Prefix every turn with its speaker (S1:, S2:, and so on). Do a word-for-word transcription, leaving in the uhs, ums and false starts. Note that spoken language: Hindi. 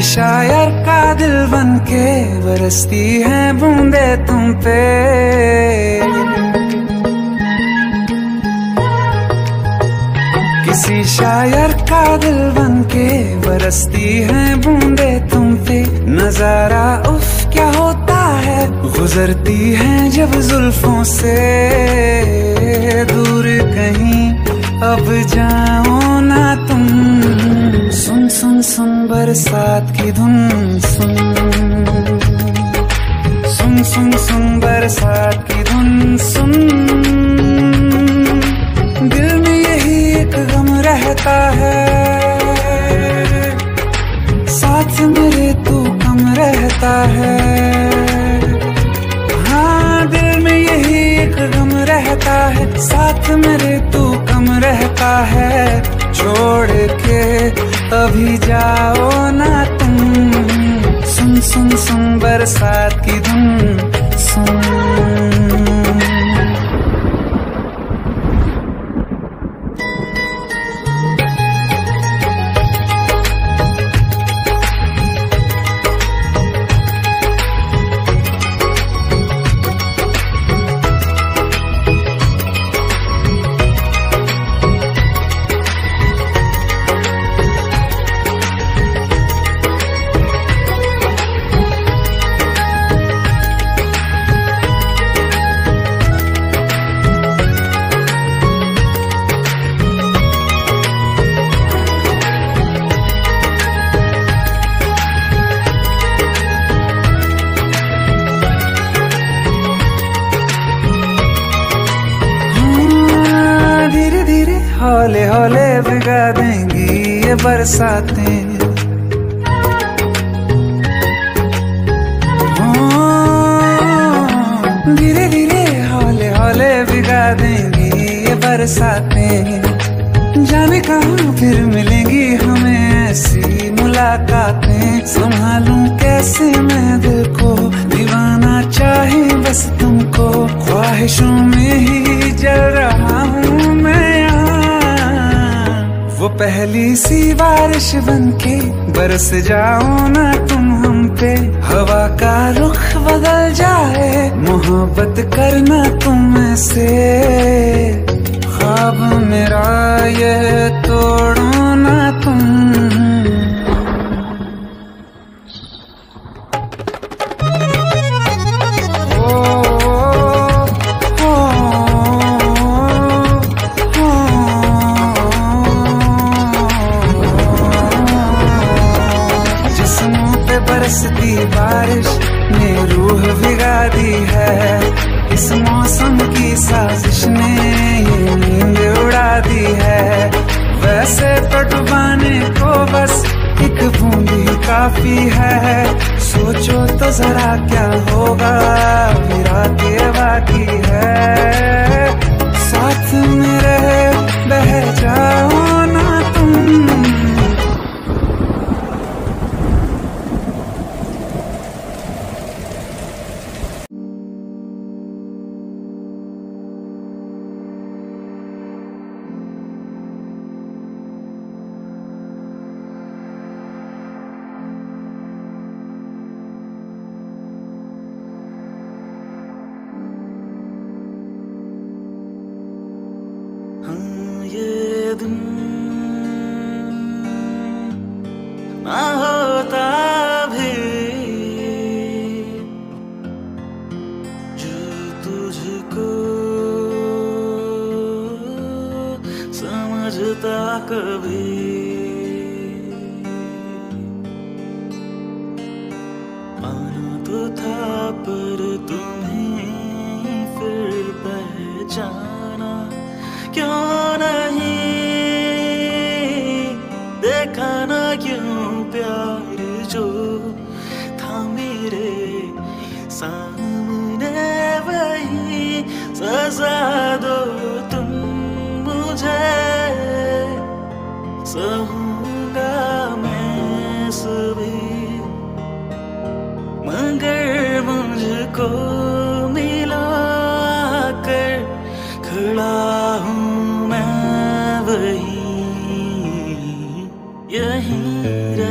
S1: शायर का दिल बनके बरसती है बूंदे तुम पे। किसी शायर का दिल बनके बरसती है बूंदे तुम पे। नजारा उफ क्या होता है, गुजरती है जब जुल्फों से। दूर कहीं अब जाओ ना तुम, सुन सुन सुन बरसात की धुन सुन। सुन सुन सुन बरसात की धुन सुन। दिल में यही एक गम रहता है, साथ मेरे तू कम रहता है। हाँ दिल में यही एक गम रहता है, साथ मेरे तू कम रहता है। छोड़ के अभी जाओ ना तुम, सुन सुन सुन बरसात की धुन सुन। हौले हौले भिगा देंगी ये बरसातें। धीरे धीरे हौले हौले भिगा देंगी ये बरसातें। जाने कहाँ फिर मिलेंगी हमें ऐसी मुलाकातें। संभालूं कैसे मैं दिल को, दीवाना चाहे बस तुमको। ख्वाहिशों में ही जल रहा हूँ मैं यहाँ। वो पहली सी बारिश बनके बरस जाओ ना तुम हम पे। हवा का रुख बदल जाए, मोहब्बत करना तुम से। ख्वाब मेरा ये तोड़ो ना तुम। बरसती बारिश ने रूह भिगा दी है। इस मौसम की साजिश ने ये नींद उड़ा दी है। वैसे तो डुबाने को बस एक बूंद ही काफी है। सोचो तो जरा क्या होगा, मेरा के बाकी है। साथ मेरे बह जाओ ना तुम।
S2: ना होता भी जो तुझको समझता कभी। आना तो था पर तुम्हें फिर पहचाना क्यों नहीं। देखा ना क्यों प्यार जो था मेरे सामने, वही सजा दो तुम मुझे। सहूंगा मैं सभी मगर मुझको मिला कर खड़ा हूँ मैं वही। यहीं